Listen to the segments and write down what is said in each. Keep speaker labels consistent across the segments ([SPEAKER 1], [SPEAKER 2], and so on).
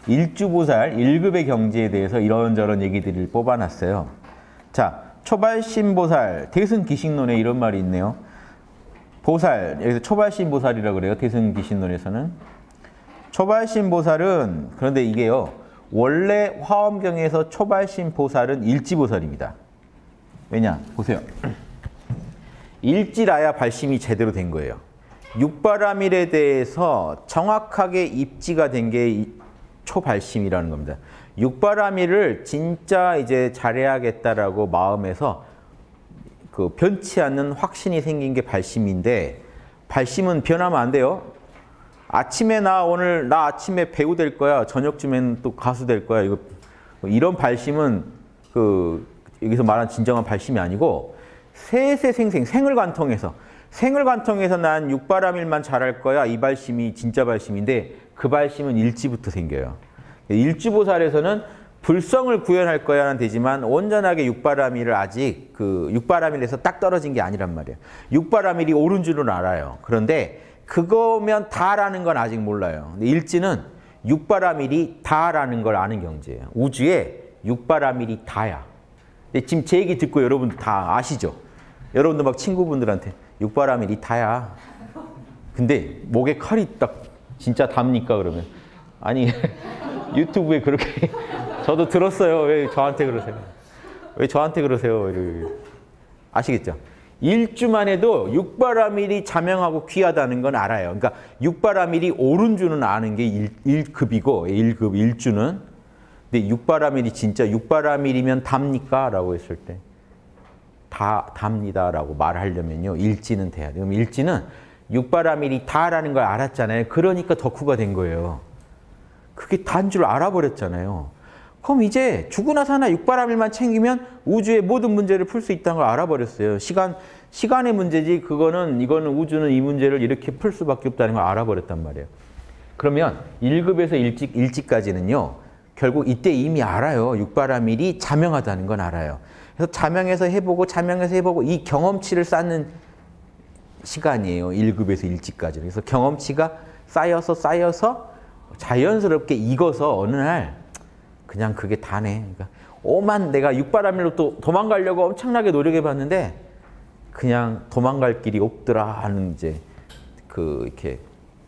[SPEAKER 1] 일주보살 1급의 경지에 대해서 이런저런 얘기들을 뽑아놨어요. 자, 초발심보살, 대승기식론에 이런 말이 있네요. 보살, 여기서 초발심보살이라고 그래요. 대승기식론에서는. 초발심보살은, 그런데 이게요, 원래 화엄경에서 초발심보살은 일지보살입니다. 왜냐? 보세요. 일지라야 발심이 제대로 된 거예요. 육바라밀에 대해서 정확하게 입지가 된 게 초발심이라는 겁니다. 육바라밀을 진짜 이제 잘해야겠다라고 마음에서 그 변치 않는 확신이 생긴 게 발심인데, 발심은 변하면 안 돼요. 아침에 나 아침에 배우 될 거야. 저녁쯤에는 또 가수 될 거야. 이런 발심은 여기서 말하는 진정한 발심이 아니고 생을관통해서 난 육바라밀만 잘할 거야. 이 발심이 진짜 발심인데 그 발심은 일지부터 생겨요. 일주보살에서는 불성을 구현할 거야는 되지만 온전하게 육바라밀을 아직 육바라밀에서 딱 떨어진 게 아니란 말이에요. 육바라밀이 옳은 줄은 알아요. 그런데 그거면 다라는 건 아직 몰라요. 근데 일지는 육바라밀이 다라는 걸 아는 경지예요. 우주에 육바라밀이 다야. 근데 지금 제 얘기 듣고 여러분 다 아시죠? 여러분도 막 친구분들한테 육바라밀이 다야. 근데 목에 칼이 딱 진짜 답니까? 그러면 아니 유튜브에 그렇게 저도 들었어요. 왜 저한테 그러세요? 왜 저한테 그러세요? 아시겠죠? 일주만 해도 육바라밀이 자명하고 귀하다는 건 알아요. 그러니까 육바라밀이 옳은 줄은 아는 게 1급이고 1급 일주는. 근데 육바라밀이 진짜 육바라밀이면 답니까? 라고 했을 때 답니다 라고 말하려면요 일지는 돼야 돼요. 그럼 일지는 육바라밀이 다라는 걸 알았잖아요. 그러니까 덕후가 된 거예요. 그게 다인 줄 알아버렸잖아요. 그럼 이제 죽으나 사나 육바라밀만 챙기면 우주의 모든 문제를 풀 수 있다는 걸 알아버렸어요. 시간의 문제지 이거는 우주는 이 문제를 이렇게 풀 수밖에 없다는 걸 알아버렸단 말이에요. 그러면 1급에서 일지까지는요. 결국 이때 이미 알아요. 육바라밀이 자명하다는 건 알아요. 그래서 자명해서 해보고 이 경험치를 쌓는 시간이에요. 1급에서 일지까지. 그래서 경험치가 쌓여서 자연스럽게 익어서 어느 날 그냥 그게 다네. 그러니까 내가 육바라밀로 또 도망가려고 엄청나게 노력해봤는데 그냥 도망갈 길이 없더라 하는 이제 이렇게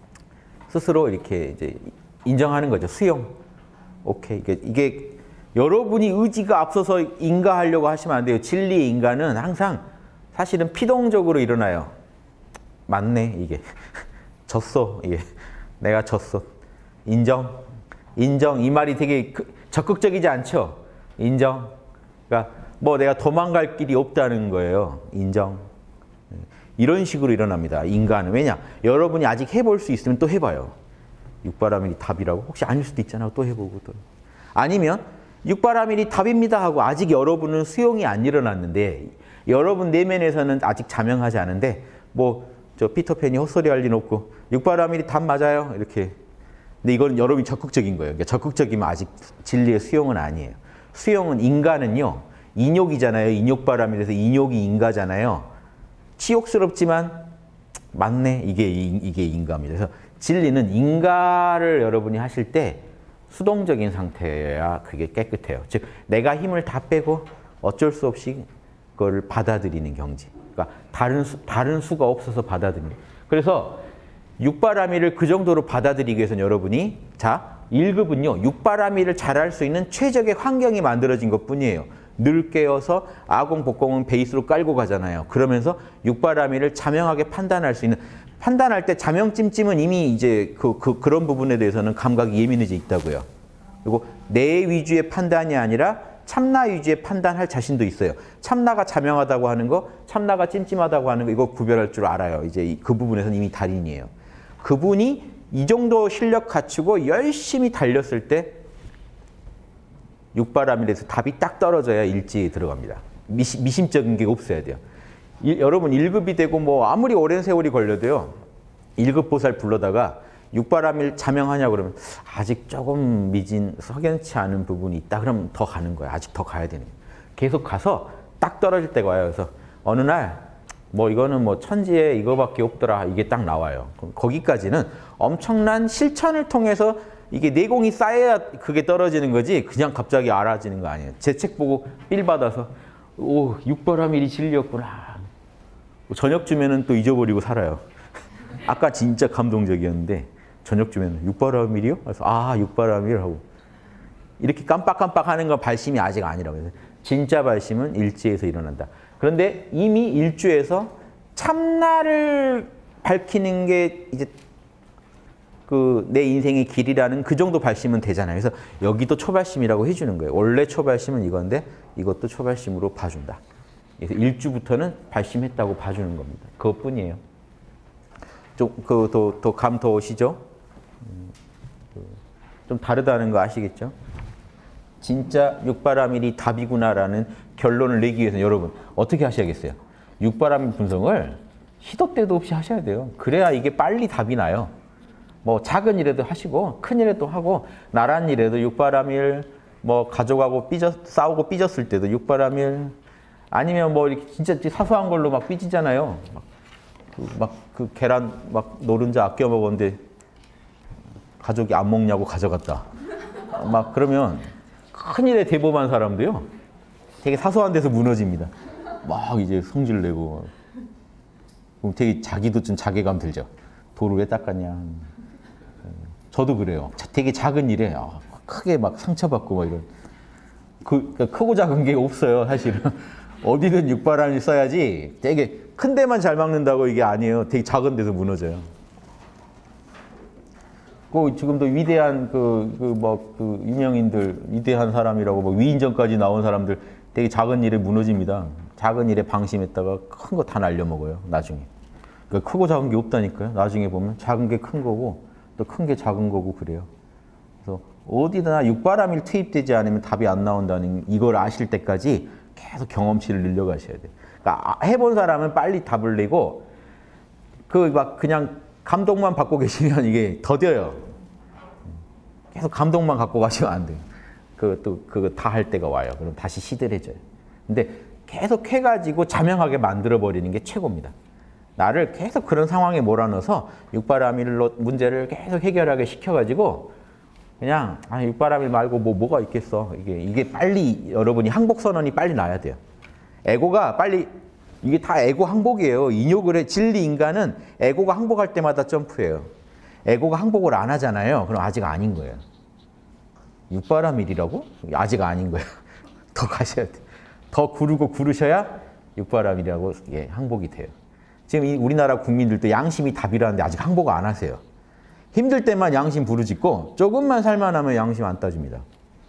[SPEAKER 1] 스스로 이렇게 이제 인정하는 거죠. 수용. 오케이. 이게 여러분이 의지가 앞서서 인가하려고 하시면 안 돼요. 진리의 인가는 항상 사실은 피동적으로 일어나요. 맞네, 이게. 졌어, 이게. 내가 졌어. 인정. 이 말이 되게 적극적이지 않죠? 인정. 그러니까 내가 도망갈 길이 없다는 거예요. 인정. 이런 식으로 일어납니다. 인간은. 왜냐? 여러분이 아직 해볼 수 있으면 또 해봐요. 육바라밀이 답이라고? 혹시 아닐 수도 있잖아요. 또 해보고 또. 아니면 육바라밀이 답입니다 하고 아직 여러분은 수용이 안 일어났는데 여러분 내면에서는 아직 자명하지 않은데 저 피터팬이 헛소리 할 리는 없고 육바라밀이 답 맞아요. 이렇게. 근데 이건 여러분이 적극적인 거예요. 그러니까 적극적이면 아직 진리의 수용은 아니에요. 수용은 인간은요. 인욕이잖아요. 인욕바라밀에서 인욕이 인가잖아요. 치욕스럽지만 맞네. 이게 인가입니다. 그래서 진리는 인가를 여러분이 하실 때 수동적인 상태여야 그게 깨끗해요. 즉 내가 힘을 다 빼고 어쩔 수 없이 그걸 받아들이는 경지. 그러니까 다른 수가 없어서 받아들이는. 그래서 육바라밀을 그 정도로 받아들이기 위해서는 여러분이 1급은요. 육바라밀을 잘할 수 있는 최적의 환경이 만들어진 것뿐이에요. 늘 깨어서 아공, 복공은 베이스로 깔고 가잖아요. 그러면서 육바라밀을 자명하게 판단할 수 있는 판단할 때 자명찜찜은 이미 이제 그런 부분에 대해서는 감각이 예민해져 있다고요. 그리고 내 위주의 판단이 아니라 참나 위주의 판단할 자신도 있어요. 참나가 자명하다고 하는 거, 참나가 찜찜하다고 하는 거 이거 구별할 줄 알아요. 이제 그 부분에서는 이미 달인이에요. 그분이 이 정도 실력 갖추고 열심히 달렸을 때 육바라밀에서 답이 딱 떨어져야 일지에 들어갑니다. 미심적인 게 없어야 돼요. 여러분 1급이 되고 아무리 오랜 세월이 걸려도요. 1급 보살 불러다가 육바라밀 자명하냐 그러면 아직 조금 석연치 않은 부분이 있다. 그러면 더 가는 거야. 아직 더 가야 되는 거야. 계속 가서 딱 떨어질 때가 와요. 그래서 어느 날 이거는 천지에 이거밖에 없더라. 이게 딱 나와요. 거기까지는 엄청난 실천을 통해서 이게 내공이 쌓여야 그게 떨어지는 거지 그냥 갑자기 알아지는 거 아니에요. 제 책 보고 삘 받아서 오, 육바라밀이 진리였구나. 저녁 주면은 또 잊어버리고 살아요. 아까 진짜 감동적이었는데 저녁 주면은 육바라밀이요? 그래서 아, 육바라밀 하고 이렇게 깜빡깜빡 하는 건 발심이 아직 아니라고 해서 진짜 발심은 일지에서 일어난다. 그런데 이미 일주에서 참나를 밝히는 게 이제 그 내 인생의 길이라는 그 정도 발심은 되잖아요. 그래서 여기도 초발심이라고 해주는 거예요. 원래 초발심은 이건데 이것도 초발심으로 봐준다. 그래서 일주부터는 발심했다고 봐주는 겁니다. 그것뿐이에요. 좀 더 감 더 오시죠? 좀 다르다는 거 아시겠죠? 진짜 육바라밀이 답이구나라는 결론을 내기 위해서는 여러분 어떻게 하셔야겠어요? 육바라밀 분석을 시도 때도 없이 하셔야 돼요. 그래야 이게 빨리 답이 나요. 뭐 작은 일에도 하시고 큰 일에도 하고 나란 일에도 육바라밀 뭐 가족하고 싸우고 삐졌을 때도 육바라밀 아니면 뭐 이렇게 진짜 사소한 걸로 막 삐지잖아요. 그 계란 막 노른자 아껴 먹었는데 가족이 안 먹냐고 가져갔다. 막 그러면 큰일에 대범한 사람도요. 되게 사소한 데서 무너집니다. 막 이제 성질 내고. 그럼 되게 자기도 좀 자괴감 들죠. 돌을 왜 닦았냐. 저도 그래요. 되게 작은 일에 크게 막 상처받고 막 이런. 그러니까 크고 작은 게 없어요, 사실은. 어디든 육바라밀 써야지 되게 큰 데만 잘 막는다고 이게 아니에요. 되게 작은 데서 무너져요. 지금도 위대한 유명인들, 위대한 사람이라고 뭐 위인전까지 나온 사람들 되게 작은 일에 무너집니다. 작은 일에 방심했다가 큰 거 다 날려먹어요, 나중에. 그러니까 크고 작은 게 없다니까요. 나중에 보면 작은 게 큰 거고 또 큰 게 작은 거고 그래요. 그래서 어디나 육바라밀 투입되지 않으면 답이 안 나온다는 이걸 아실 때까지 계속 경험치를 늘려가셔야 돼요. 그러니까 해본 사람은 빨리 답을 내고 그냥 감동만 받고 계시면 이게 더뎌요. 계속 감동만 갖고 가시면 안 돼요. 그거 다 할 때가 와요. 그럼 다시 시들해져요. 근데 계속 해가지고 자명하게 만들어버리는 게 최고입니다. 나를 계속 그런 상황에 몰아넣어서 육바라밀로 문제를 계속 해결하게 시켜가지고 그냥 육바라밀 말고 뭐가 있겠어. 이게 빨리 여러분이 항복선언이 빨리 나야 돼요. 에고가 빨리 이게 다 에고 항복이에요. 인욕을 해. 진리 인간은 에고가 항복할 때마다 점프해요. 에고가 항복을 안 하잖아요. 그럼 아직 아닌 거예요. 육바라밀이라고? 아직 아닌 거예요. 더 가셔야 돼요. 더 구르고 구르셔야 육바라밀이라고 항복이 돼요. 지금 우리나라 국민들도 양심이 답이라는데 아직 항복 안 하세요. 힘들 때만 양심 부르짖고 조금만 살만하면 양심 안 따집니다.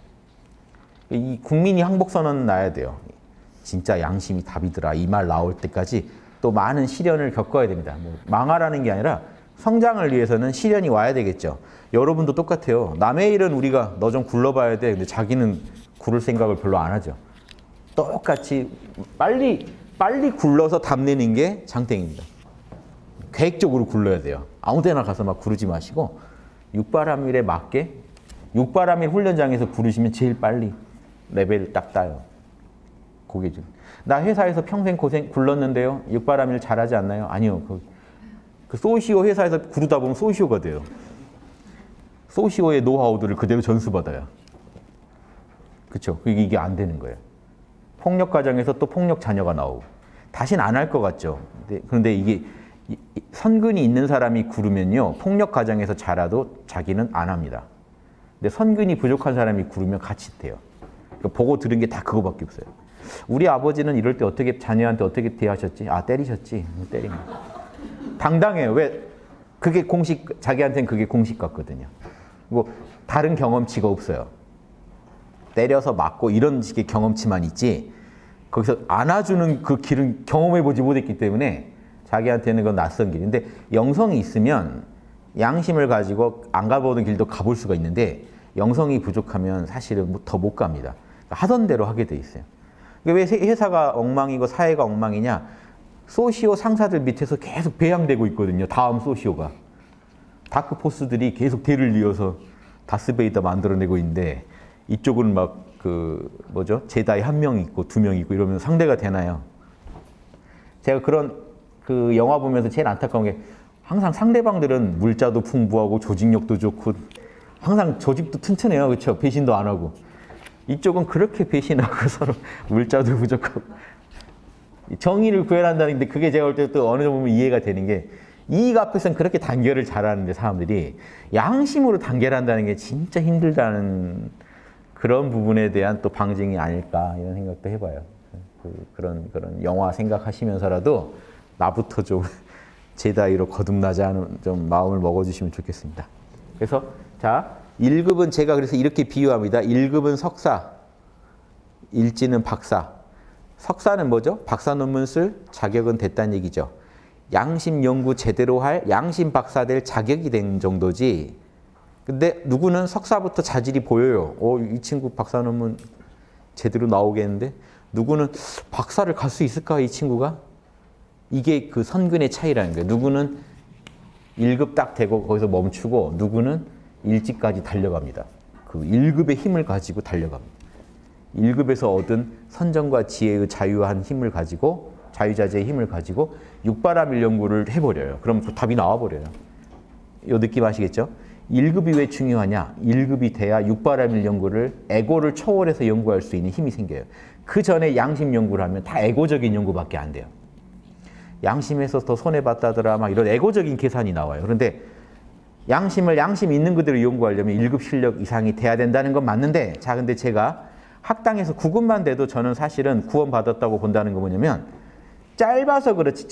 [SPEAKER 1] 이 국민이 항복선언은 나야 돼요. 진짜 양심이 답이더라 이 말 나올 때까지 또 많은 시련을 겪어야 됩니다. 망하라는 게 아니라 성장을 위해서는 시련이 와야 되겠죠. 여러분도 똑같아요. 남의 일은 우리가 너 좀 굴러봐야 돼. 근데 자기는 구를 생각을 별로 안 하죠. 똑같이 빨리 굴러서 답내는 게 장땡입니다. 계획적으로 굴러야 돼요. 아무 데나 가서 막 구르지 마시고 육바라밀에 맞게 육바라밀 훈련장에서 구르시면 제일 빨리 레벨을 딱 따요. 그게 좀. 나 회사에서 평생 굴렀는데요. 육바라밀 잘하지 않나요? 아니요. 그 소시오 회사에서 구르다 보면 소시오가 돼요. 소시오의 노하우들을 그대로 전수받아요. 그렇죠? 이게 안 되는 거예요. 폭력 가정에서 또 폭력 자녀가 나오고 다시는 안 할 것 같죠. 그런데 이게 선근이 있는 사람이 구르면요. 폭력 가정에서 자라도 자기는 안 합니다. 근데 선근이 부족한 사람이 구르면 같이 돼요. 그러니까 보고 들은 게 다 그거밖에 없어요. 우리 아버지는 이럴 때 어떻게 자녀한테 어떻게 대하셨지? 때리셨지. 때립니다. 당당해요. 왜? 그게 자기한테는 그게 공식 같거든요. 뭐 다른 경험치가 없어요. 때려서 맞고 이런 식의 경험치만 있지 거기서 안아주는 그 길은 경험해보지 못했기 때문에 자기한테는 그건 낯선 길인데 영성이 있으면 양심을 가지고 안 가보는 길도 가볼 수가 있는데 영성이 부족하면 사실은 더 못 갑니다. 하던 대로 하게 돼 있어요. 왜 회사가 엉망이고 사회가 엉망이냐? 소시오 상사들 밑에서 계속 배양되고 있거든요. 다음 소시오가. 다크포스들이 계속 대를 이어서 다스베이더 만들어내고 있는데 이쪽은 막 제다이 1명 있고 2명 있고 이러면 상대가 되나요? 제가 그런 영화 보면서 제일 안타까운 게 항상 상대방들은 물자도 풍부하고 조직력도 좋고 항상 저 집도 튼튼해요. 그렇죠? 배신도 안 하고. 이쪽은 그렇게 배신하고 서로 물자도 부족하고. 정의를 구현한다는데 그게 제가 볼 때 또 어느 정도 보면 이해가 되는 게 이익 앞에서는 그렇게 단결을 잘하는데 사람들이 양심으로 단결한다는 게 진짜 힘들다는 그런 부분에 대한 또 방증이 아닐까 이런 생각도 해봐요. 그런 영화 생각하시면서라도 나부터 좀 제다이로 거듭나자 하는 좀 마음을 먹어주시면 좋겠습니다. 그래서 자 1급은 제가 그래서 이렇게 비유합니다. 1급은 석사, 일지는 박사. 석사는 뭐죠? 박사 논문 쓸 자격은 됐다는 얘기죠. 양심 연구 제대로 할 양심 박사 될 자격이 된 정도지. 근데 누구는 석사부터 자질이 보여요. 이 친구 박사 논문 제대로 나오겠는데? 누구는 박사를 갈 수 있을까, 이 친구가? 이게 그 선근의 차이라는 거예요. 누구는 1급 딱 되고 거기서 멈추고 누구는 일지까지 달려갑니다. 그 1급의 힘을 가지고 달려갑니다. 1급에서 얻은 선정과 지혜의 자유한 힘을 가지고 자유자재의 힘을 가지고 육바라밀 연구를 해버려요. 그럼 그 답이 나와버려요. 이 느낌 아시겠죠? 1급이 왜 중요하냐? 1급이 돼야 육바라밀 연구를 에고를 초월해서 연구할 수 있는 힘이 생겨요. 그 전에 양심 연구를 하면 다 에고적인 연구밖에 안 돼요. 양심에서 더 손해봤다더라 막 이런 에고적인 계산이 나와요. 그런데 양심을 양심 있는 그대로 연구하려면 1급 실력 이상이 돼야 된다는 건 맞는데 자 근데 제가 학당에서 9급만 돼도 저는 사실은 구원받았다고 본다는 거 뭐냐면 짧아서 그렇지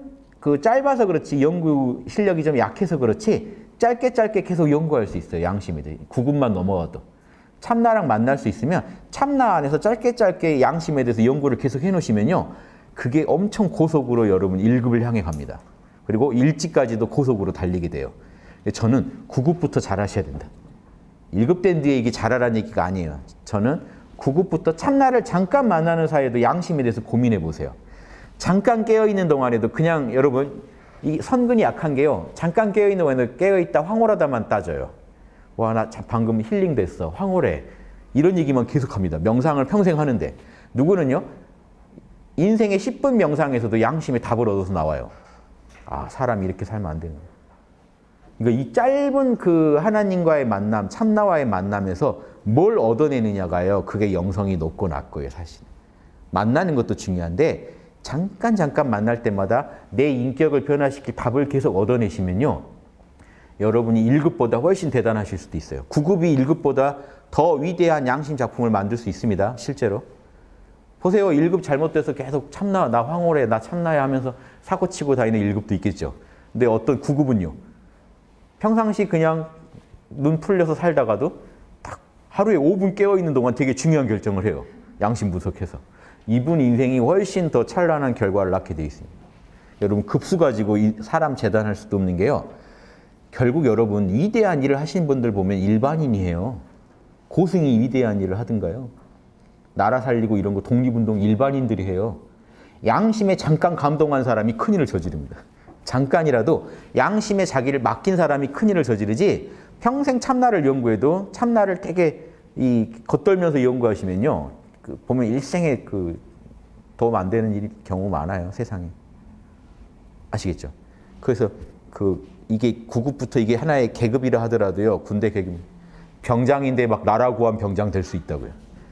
[SPEAKER 1] 짧아서 그렇지 연구 실력이 좀 약해서 그렇지 짧게 계속 연구할 수 있어요. 양심에 대해 9급만 넘어가도 참나랑 만날 수 있으면 참나 안에서 짧게 양심에 대해서 연구를 계속 해놓으시면요 그게 엄청 고속으로 여러분 1급을 향해 갑니다. 그리고 일지까지도 고속으로 달리게 돼요. 저는 9급부터 잘하셔야 된다. 1급 된 뒤에 이게 잘하라는 얘기가 아니에요. 저는 9급부터 참나를 잠깐 만나는 사이에도 양심에 대해서 고민해 보세요. 잠깐 깨어있는 동안에도 그냥 여러분 이 선근이 약한 게요. 잠깐 깨어있는 동안에도 깨어있다 황홀하다만 따져요. 와, 나 방금 힐링됐어. 황홀해. 이런 얘기만 계속합니다. 명상을 평생 하는데 누구는요. 인생의 10분 명상에서도 양심의 답을 얻어서 나와요. 아, 사람이 이렇게 살면 안 되는 거예요. 그러니까 이 짧은 그 하나님과의 만남, 참나와의 만남에서 뭘 얻어내느냐가요. 그게 영성이 높고 낮고요, 사실. 만나는 것도 중요한데 잠깐 만날 때마다 내 인격을 변화시킬 답을 계속 얻어내시면요. 여러분이 1급보다 훨씬 대단하실 수도 있어요. 9급이 1급보다 더 위대한 양심 작품을 만들 수 있습니다. 실제로. 보세요. 1급 잘못돼서 계속 참나, 나 황홀해, 나 참나야 하면서 사고치고 다니는 1급도 있겠죠. 근데 어떤 9급은요. 평상시 그냥 눈 풀려서 살다가도 딱 하루에 5분 깨어있는 동안 되게 중요한 결정을 해요. 양심 분석해서. 이분 인생이 훨씬 더 찬란한 결과를 낳게 돼 있습니다. 여러분 급수 가지고 사람 재단할 수도 없는 게요. 결국 여러분 위대한 일을 하신 분들 보면 일반인이에요. 고승이 위대한 일을 하든가요. 나라 살리고 이런 거 독립운동 일반인들이 해요. 양심에 잠깐 감동한 사람이 큰일을 저지릅니다. 잠깐이라도 양심에 자기를 맡긴 사람이 큰일을 저지르지 평생 참나를 연구해도 참나를 되게 겉돌면서 연구하시면요. 보면 일생에 도움 안 되는 일이 경우 많아요. 세상에. 아시겠죠? 그래서 이게 9급부터 이게 하나의 계급이라 하더라도요. 군대 계급. 병장인데 막 나라 구한 병장 될 수 있다고요.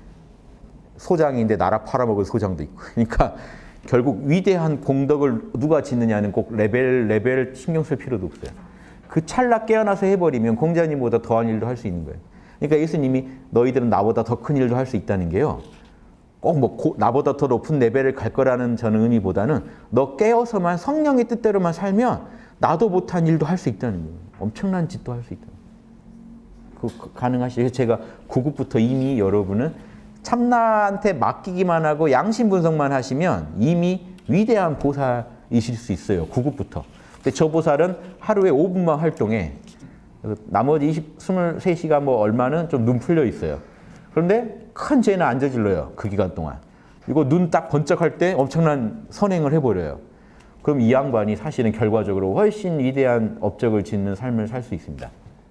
[SPEAKER 1] 소장인데 나라 팔아먹을 소장도 있고. 그러니까 결국 위대한 공덕을 누가 짓느냐는 꼭 레벨 신경 쓸 필요도 없어요. 그 찰나 깨어나서 해버리면 공자님보다 더한 일도 할 수 있는 거예요. 그러니까 예수님이 너희들은 나보다 더 큰 일도 할 수 있다는 게요. 꼭 나보다 더 높은 레벨을 갈 거라는 저는 의미보다는 너 깨어서만 성령의 뜻대로만 살면 나도 못한 일도 할 수 있다는 거예요. 엄청난 짓도 할 수 있다는 거예요. 가능하시죠? 제가 9급부터 이미 여러분은 참나한테 맡기기만 하고 양심 분석만 하시면 이미 위대한 보살이실 수 있어요. 9급부터. 근데 저 보살은 하루에 5분만 활동해. 나머지 23시간 뭐 얼마는 좀 눈 풀려 있어요. 그런데 큰 죄는 안 저질러요. 그 기간 동안. 이거 눈 딱 번쩍할 때 엄청난 선행을 해버려요. 그럼 이 양반이 사실은 결과적으로 훨씬 위대한 업적을 짓는 삶을 살 수 있습니다.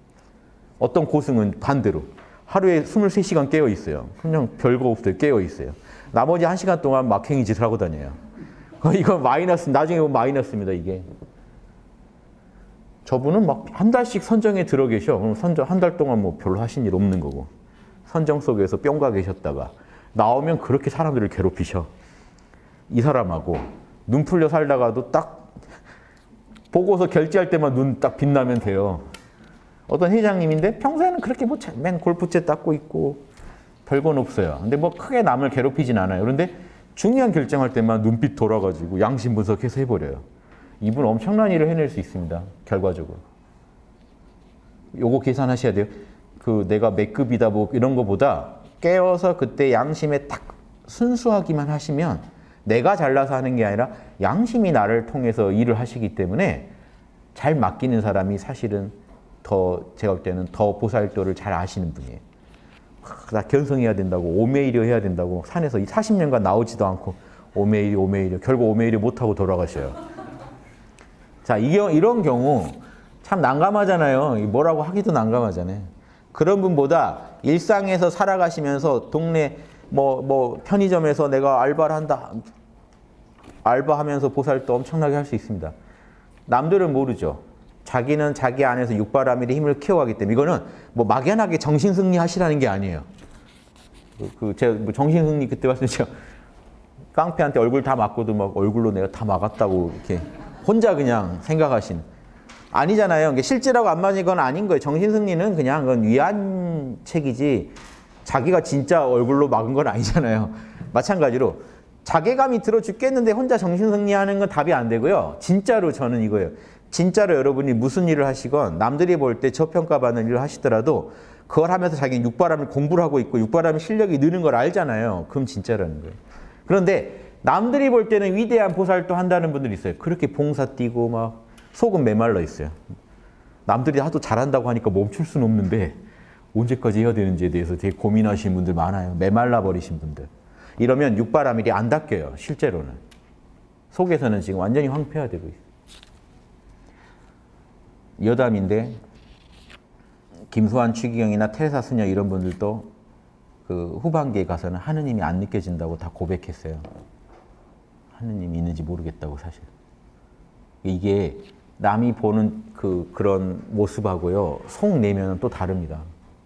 [SPEAKER 1] 어떤 고승은 반대로. 하루에 23시간 깨어 있어요. 그냥 별거 없어요. 깨어 있어요. 나머지 1시간 동안 막행이 짓을 하고 다녀요. 이건 마이너스, 나중에 보면 마이너스입니다, 이게. 저분은 막 한 달씩 선정에 들어 계셔. 그럼 선정 한 달 동안 뭐 별로 하신 일 없는 거고. 선정 속에서 뿅가 계셨다가 나오면 그렇게 사람들을 괴롭히셔. 이 사람하고 눈 풀려 살다가도 딱 보고서 결제할 때만 눈 딱 빛나면 돼요. 어떤 회장님인데 평소에는 그렇게 뭐 맨 골프채 닦고 있고 별건 없어요. 근데 뭐 크게 남을 괴롭히진 않아요. 그런데 중요한 결정할 때만 눈빛 돌아가지고 양심 분석해서 해버려요. 이분 엄청난 일을 해낼 수 있습니다. 결과적으로. 요거 계산하셔야 돼요. 그 내가 몇 급이다 뭐 이런 거보다 깨어서 그때 양심에 딱 순수하기만 하시면 내가 잘나서 하는 게 아니라 양심이 나를 통해서 일을 하시기 때문에 잘 맡기는 사람이 사실은 더 제가 볼 때는 더 보살도를 잘 아시는 분이에요. 나 견성해야 된다고 오메이려 해야 된다고 산에서 40년간 나오지도 않고 오메이려 결국 오메이려 못하고 돌아가셔요. 자, 이런 경우 참 난감하잖아요. 뭐라고 하기도 난감하잖아요. 그런 분보다 일상에서 살아가시면서 동네 뭐 편의점에서 내가 알바를 한다. 알바하면서 보살도 엄청나게 할 수 있습니다. 남들은 모르죠. 자기는 자기 안에서 육바라밀의 힘을 키워가기 때문에 이거는 뭐 막연하게 정신승리 하시라는 게 아니에요. 제가 뭐 정신승리 그때 봤을 때 깡패한테 얼굴 다 맞고도 막 얼굴로 내가 다 막았다고 이렇게 혼자 그냥 생각하신. 아니잖아요. 실제라고 안 맞은 건 아닌 거예요. 정신승리는 그냥 그건 위안책이지 자기가 진짜 얼굴로 막은 건 아니잖아요. 마찬가지로 자괴감이 들어 죽겠는데 혼자 정신승리하는 건 답이 안 되고요. 진짜로 저는 이거예요. 진짜로 여러분이 무슨 일을 하시건 남들이 볼 때 저평가받는 일을 하시더라도 그걸 하면서 자기는 육바람을 공부를 하고 있고 육바람의 실력이 느는 걸 알잖아요. 그럼 진짜라는 거예요. 그런데 남들이 볼 때는 위대한 보살도 한다는 분들이 있어요. 그렇게 봉사 뛰고 막 속은 메말라 있어요. 남들이 하도 잘한다고 하니까 멈출 수는 없는데 언제까지 해야 되는지에 대해서 되게 고민하시는 분들 많아요. 메말라 버리신 분들. 이러면 육바라밀이 안 닦여요. 실제로는. 속에서는 지금 완전히 황폐화되고 있어요. 여담인데 김수환 추기경이나 테레사 수녀 이런 분들도 그 후반기에 가서는 하느님이 안 느껴진다고 다 고백했어요. 하느님이 있는지 모르겠다고 사실. 이게 남이 보는 그런 모습하고요. 속 내면은 또 다릅니다.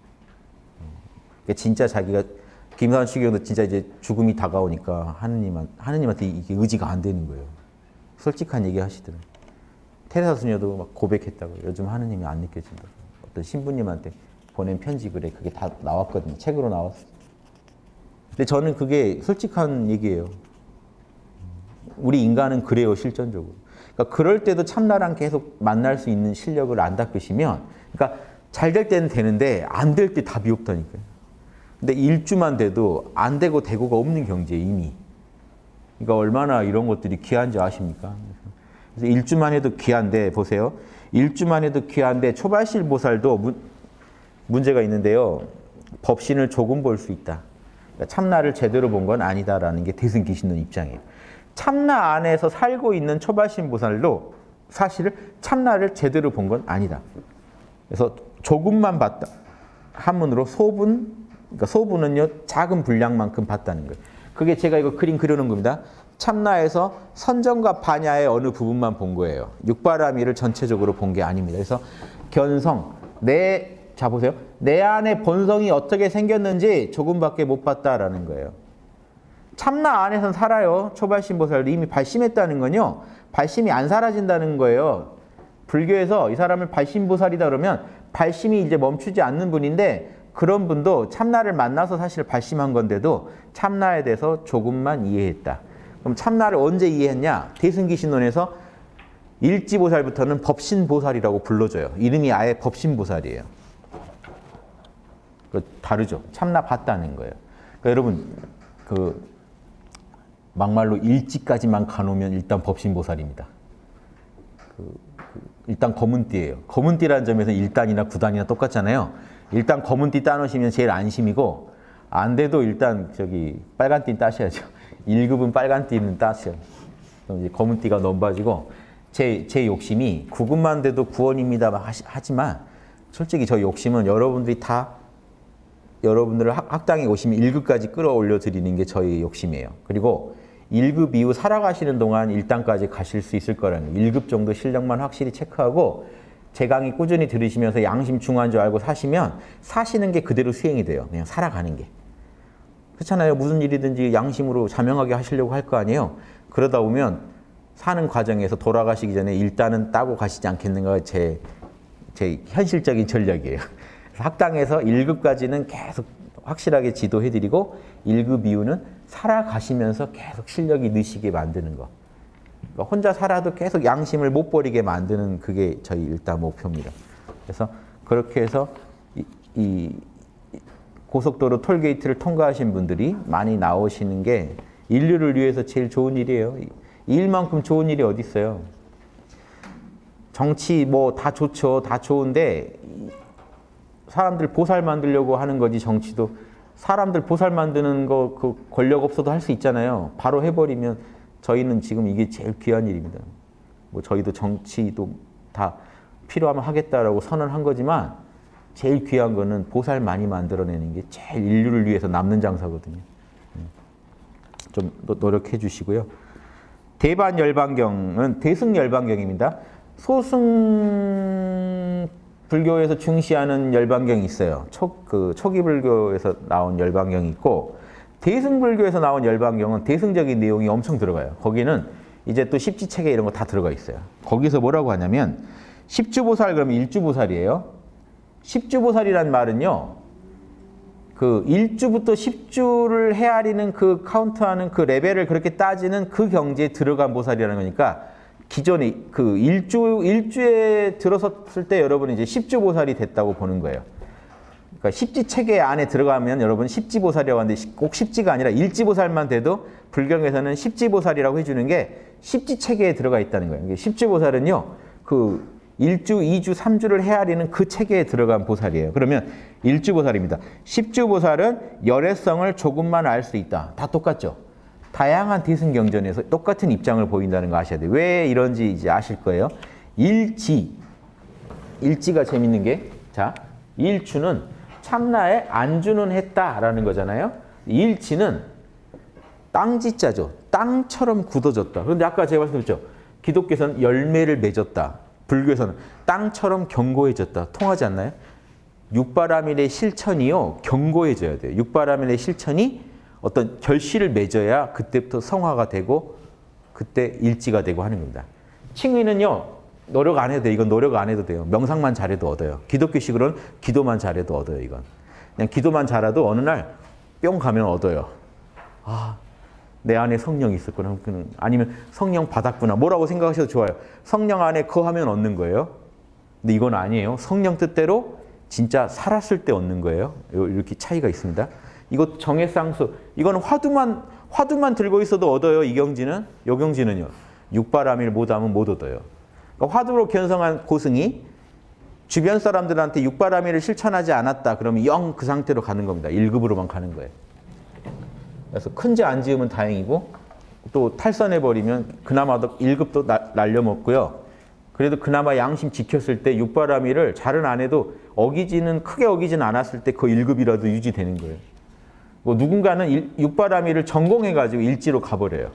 [SPEAKER 1] 진짜 자기가 김수환 추기경도 진짜 이제 죽음이 다가오니까 하느님한테 이게 의지가 안 되는 거예요. 솔직한 얘기 하시더라고요. 테레사 수녀도 막 고백했다고요. 요즘 하느님이 안 느껴진다고. 어떤 신부님한테 보낸 편지 글에 그게 다 나왔거든요. 책으로 나왔어요. 근데 저는 그게 솔직한 얘기예요. 우리 인간은 그래요, 실전적으로. 그러니까 그럴 때도 참나랑 계속 만날 수 있는 실력을 안 닦으시면, 그러니까 잘 될 때는 되는데 안 될 때 답이 없다니까요. 근데 일주만 돼도 안 되고 되고가 없는 경지에 이미. 그러니까 얼마나 이런 것들이 귀한지 아십니까? 그래서 일주만 해도 귀한데 보세요. 일주만 해도 귀한데 초발실 보살도 문제가 있는데요. 법신을 조금 볼 수 있다. 그러니까 참나를 제대로 본 건 아니다라는 게 대승기신론 입장이에요. 참나 안에서 살고 있는 초발신 보살도 사실은 참나를 제대로 본 건 아니다. 그래서 조금만 봤다. 한문으로 소분, 그러니까 소분은요 작은 분량만큼 봤다는 거예요. 그게 제가 이거 그림 그려놓은 겁니다. 참나에서 선정과 반야의 어느 부분만 본 거예요. 육바라밀을 전체적으로 본 게 아닙니다. 그래서 견성, 자 보세요. 내 안에 본성이 어떻게 생겼는지 조금밖에 못 봤다라는 거예요. 참나 안에선 살아요. 초발심보살도 이미 발심했다는 건요. 발심이 안 사라진다는 거예요. 불교에서 이 사람을 발심보살이다 그러면 발심이 이제 멈추지 않는 분인데 그런 분도 참나를 만나서 사실 발심한 건데도 참나에 대해서 조금만 이해했다. 그럼 참나를 언제 이해했냐? 대승기신론에서 일지보살부터는 법신보살이라고 불러줘요. 이름이 아예 법신보살이에요. 다르죠. 참나 봤다는 거예요. 그러니까 여러분 막말로 일지까지만 가놓으면 일단 법신보살입니다. 일단 검은띠예요. 검은띠라는 점에서 1단이나 9단이나 똑같잖아요. 일단 검은띠 따놓으시면 제일 안심이고 안 돼도 일단 빨간띠 따셔야죠. 1급은 빨간띠는 따셔요. 그럼 이제 검은띠가 넘어지고 제 욕심이 9급만 돼도 구원입니다 하지만 솔직히 저 욕심은 여러분들이 다 여러분들을 학당에 오시면 1급까지 끌어올려 드리는 게 저희 욕심이에요. 그리고 1급 이후 살아가시는 동안 1단까지 가실 수 있을 거라는 거예요. 1급 정도 실력만 확실히 체크하고 제 강의 꾸준히 들으시면서 양심 중요한 줄 알고 사시면 사시는 게 그대로 수행이 돼요. 그냥 살아가는 게. 그렇잖아요. 무슨 일이든지 양심으로 자명하게 하시려고 할 거 아니에요. 그러다 보면 사는 과정에서 돌아가시기 전에 일단은 따고 가시지 않겠는가 제 현실적인 전략이에요. 학당에서 1급까지는 계속 확실하게 지도해드리고 1급 이후는 살아가시면서 계속 실력이 느시게 만드는 거. 그러니까 혼자 살아도 계속 양심을 못 버리게 만드는 그게 저희 일단 목표입니다. 그래서 그렇게 해서 이 고속도로 톨게이트를 통과하신 분들이 많이 나오시는 게 인류를 위해서 제일 좋은 일이에요. 이 일만큼 좋은 일이 어디 있어요? 정치 뭐 다 좋죠. 다 좋은데 사람들 보살 만들려고 하는 거지 정치도. 사람들 보살 만드는 거 그 권력 없어도 할 수 있잖아요. 바로 해버리면 저희는 지금 이게 제일 귀한 일입니다. 뭐 저희도 정치도 다 필요하면 하겠다라고 선언한 거지만 제일 귀한 거는 보살 많이 만들어내는 게 제일 인류를 위해서 남는 장사거든요. 좀 노력해 주시고요. 대반열반경은 대승열반경입니다. 소승 불교에서 중시하는 열반경이 있어요. 초기 불교에서 나온 열반경이 있고 대승 불교에서 나온 열반경은 대승적인 내용이 엄청 들어가요. 거기는 이제 또 십지체계 이런 거 다 들어가 있어요. 거기서 뭐라고 하냐면 십주보살 그러면 일주보살이에요. 십주보살이란 말은요. 그 1주부터 10주를 헤아리는 그 카운트하는 그 레벨을 그렇게 따지는 그 경지에 들어간 보살이라는 거니까 기존에 그 일주에 들어섰을 때 여러분이 이제 10주 보살이 됐다고 보는 거예요. 그러니까 십지 체계 안에 들어가면 여러분 십지 보살이라고 하는데 꼭 십지가 아니라 일지 보살만 돼도 불경에서는 십지 보살이라고 해주는 게 십지 체계에 들어가 있다는 거예요. 십지 보살은요, 그 1주, 2주, 3주를 헤아리는 그 체계에 들어간 보살이에요. 그러면 일주 보살입니다. 십주 보살은 열애성을 조금만 알 수 있다. 다 똑같죠? 다양한 대승경전에서 똑같은 입장을 보인다는 거 아셔야 돼요. 왜 이런지 이제 아실 거예요. 일지가 재밌는 게, 자, 일주는 참나에 안주는 했다라는 거잖아요. 일지는 땅지자죠. 땅처럼 굳어졌다. 그런데 아까 제가 말씀드렸죠. 기독교에서는 열매를 맺었다. 불교에서는 땅처럼 견고해졌다. 통하지 않나요? 육바라밀의 실천이요. 견고해져야 돼요. 육바라밀의 실천이 어떤 결실을 맺어야 그때부터 성화가 되고 그때 일지가 되고 하는 겁니다. 칭의는요. 노력 안 해도 돼요. 이건 노력 안 해도 돼요. 명상만 잘해도 얻어요. 기독교식으로는 기도만 잘해도 얻어요. 이건. 그냥 기도만 잘해도 어느 날 뿅 가면 얻어요. 아, 내 안에 성령이 있었구나. 아니면 성령 받았구나. 뭐라고 생각하셔도 좋아요. 성령 안에 거하면 얻는 거예요. 근데 이건 아니에요. 성령 뜻대로 진짜 살았을 때 얻는 거예요. 이렇게 차이가 있습니다. 이거 정해상수. 이거는 화두만 들고 있어도 얻어요. 이 경지는. 요 경지는요. 육바라밀 못하면 못 얻어요. 그러니까 화두로 견성한 고승이 주변 사람들한테 육바라밀을 실천하지 않았다. 그러면 영 그 상태로 가는 겁니다. 1급으로만 가는 거예요. 그래서 큰 죄 안 지으면 다행이고 또 탈선해버리면 그나마 1급도 날려먹고요. 그래도 그나마 양심 지켰을 때 육바라밀을 잘은 안 해도 크게 어기지는 않았을 때 그 1급이라도 유지되는 거예요. 뭐 누군가는 육바라밀을 전공해가지고 일지로 가버려요.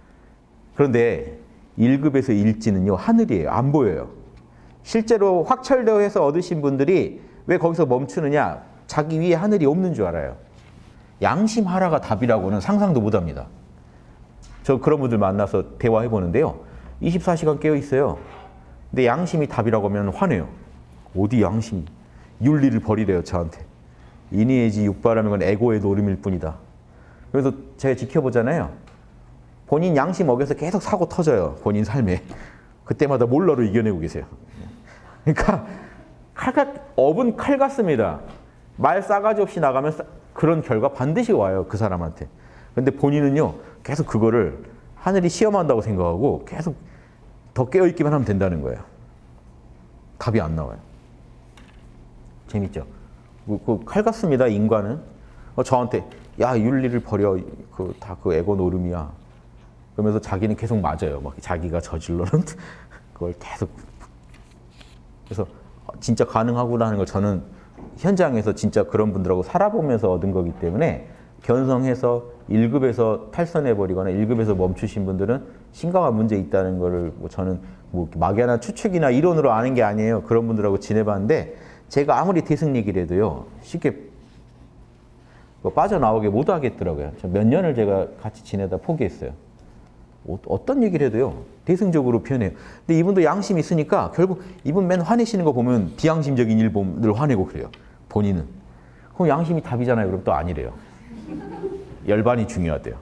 [SPEAKER 1] 그런데 1급에서 일지는요. 하늘이에요. 안 보여요. 실제로 확철대오해서 얻으신 분들이 왜 거기서 멈추느냐. 자기 위에 하늘이 없는 줄 알아요. 양심하라가 답이라고는 상상도 못합니다. 저 그런 분들 만나서 대화해보는데요. 24시간 깨어있어요. 근데 양심이 답이라고 하면 화내요. 어디 양심이. 윤리를 버리래요. 저한테. 인의의지 육바라밀 건 에고의 노름일 뿐이다. 그래서 제가 지켜보잖아요. 본인 양심 어겨서 계속 사고 터져요. 본인 삶에. 그때마다 몰라로 이겨내고 계세요. 그러니까 업은 칼 같습니다. 말 싸가지 없이 나가면 그런 결과 반드시 와요. 그 사람한테. 근데 본인은요. 계속 그거를 하늘이 시험한다고 생각하고 계속 더 깨어있기만 하면 된다는 거예요. 답이 안 나와요. 재밌죠? 칼 같습니다. 인간은. 저한테 야 윤리를 버려. 다 그 에고 노름이야. 그러면서 자기는 계속 맞아요. 막 자기가 저질러는 그걸 계속. 그래서 진짜 가능하구나 하는 걸 저는 현장에서 진짜 그런 분들하고 살아보면서 얻은 거기 때문에 견성해서 1급에서 탈선해버리거나 1급에서 멈추신 분들은 심각한 문제 있다는 거를 뭐 저는 뭐 막연한 추측이나 이론으로 아는 게 아니에요. 그런 분들하고 지내봤는데 제가 아무리 대승 얘기를 해도요. 쉽게 빠져나오게 못 하겠더라고요. 몇 년을 제가 같이 지내다 포기했어요. 어떤 얘기를 해도요. 대승적으로 표현해요. 근데 이분도 양심이 있으니까 결국 이분 맨 화내시는 거 보면 비양심적인 일 보면 늘 화내고 그래요. 본인은. 그럼 양심이 답이잖아요. 그럼 또 아니래요. 열반이 중요하대요.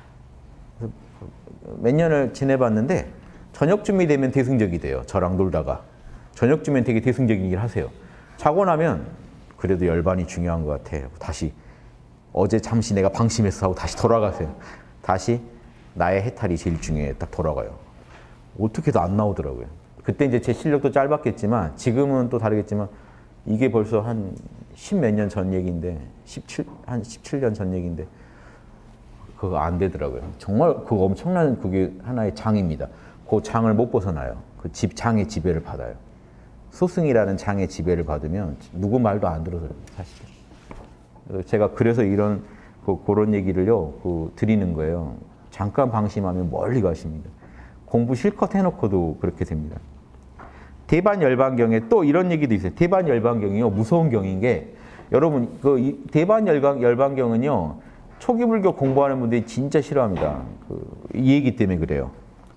[SPEAKER 1] 몇 년을 지내봤는데 저녁쯤이 되면 대승적이 돼요. 저랑 놀다가. 저녁쯤엔 되게 대승적인 일 하세요. 자고 나면 그래도 열반이 중요한 것 같아. 다시 어제 잠시 내가 방심했어 하고 다시 돌아가세요. 다시 나의 해탈이 제일 중요해. 딱 돌아가요. 어떻게도 안 나오더라고요. 그때 이제 제 실력도 짧았겠지만 지금은 또 다르겠지만 이게 벌써 한 10몇 년 전 얘기인데 한 17년 전 얘기인데 그거 안 되더라고요. 정말 그거 엄청난 그게 하나의 장입니다. 그 장을 못 벗어나요. 그 장의 지배를 받아요. 소승이라는 장의 지배를 받으면 누구 말도 안 들어서요. 사실. 제가 그래서 이런 그런 얘기를요 드리는 거예요. 잠깐 방심하면 멀리 가십니다. 공부 실컷 해놓고도 그렇게 됩니다. 대반열반경에 또 이런 얘기도 있어요. 대반열반경이요 무서운 경인 게 여러분 대반열반경은요 초기 불교 공부하는 분들이 진짜 싫어합니다. 이 얘기 때문에 그래요.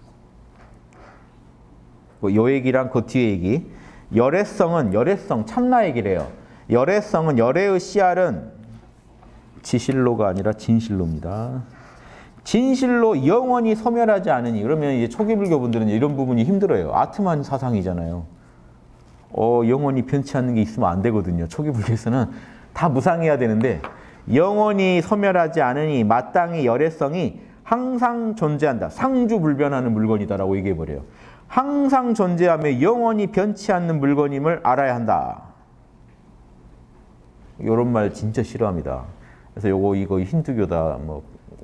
[SPEAKER 1] 요 얘기랑 그 뒤에 얘기. 열애성 참나 얘기래요. 열애성은 열애의 씨알은 지실로가 아니라 진실로입니다. 진실로 영원히 소멸하지 않으니 그러면 이제 초기 불교 분들은 이런 부분이 힘들어요. 아트만 사상이잖아요. 영원히 변치 않는 게 있으면 안 되거든요. 초기 불교에서는 다 무상해야 되는데 영원히 소멸하지 않으니 마땅히 열애성이 항상 존재한다. 상주불변하는 물건이다라고 얘기해버려요. 항상 존재하며 영원히 변치 않는 물건임을 알아야 한다. 이런 말 진짜 싫어합니다. 그래서 이거 힌두교다, 뭐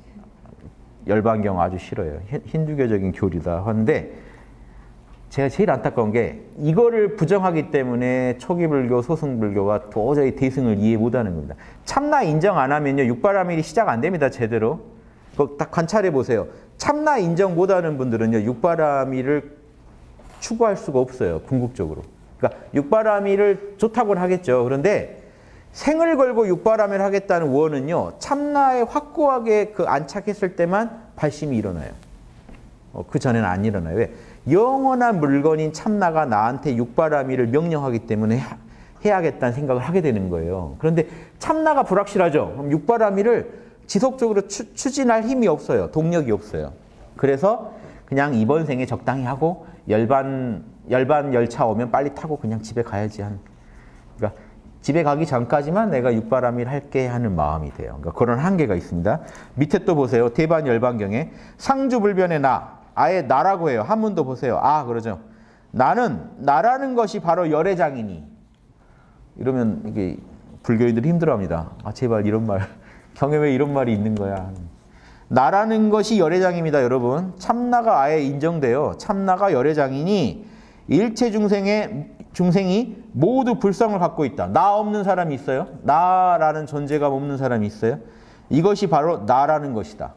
[SPEAKER 1] 열반경 아주 싫어요. 힌두교적인 교리다 하는데 제가 제일 안타까운 게 이거를 부정하기 때문에 초기불교, 소승불교가 도저히 대승을 이해 못하는 겁니다. 참나 인정 안 하면요 육바라밀이 시작 안 됩니다. 제대로. 그거 딱 관찰해 보세요. 참나 인정 못하는 분들은요 육바라밀을 추구할 수가 없어요. 궁극적으로. 그러니까 육바라밀을 좋다고는 하겠죠. 그런데 생을 걸고 육바라밀을 하겠다는 원은요 참나에 확고하게 안착했을 때만 발심이 일어나요. 그 전에는 안 일어나요. 왜? 영원한 물건인 참나가 나한테 육바라밀을 명령하기 때문에 해야겠다는 생각을 하게 되는 거예요. 그런데 참나가 불확실하죠. 그럼 육바라밀을 지속적으로 추진할 힘이 없어요. 동력이 없어요. 그래서 그냥 이번 생에 적당히 하고 열반 열차 오면 빨리 타고 그냥 집에 가야지 그러니까 집에 가기 전까지만 내가 육바라밀 할게 하는 마음이 돼요. 그러니까 그런 한계가 있습니다. 밑에 또 보세요. 대반열반경에 상주불변의 나, 아예 나라고 해요. 한문도 보세요. 그러죠. 나라는 것이 바로 열애장이니. 이러면 이게 불교인들이 힘들어합니다. 제발 이런 말, 경에 왜 이런 말이 있는 거야. 나라는 것이 열애장입니다. 여러분. 참나가 아예 인정돼요. 참나가 열애장이니 일체 중생이 모두 불성을 갖고 있다. 나 없는 사람이 있어요? 나라는 존재감 없는 사람이 있어요? 이것이 바로 나라는 것이다.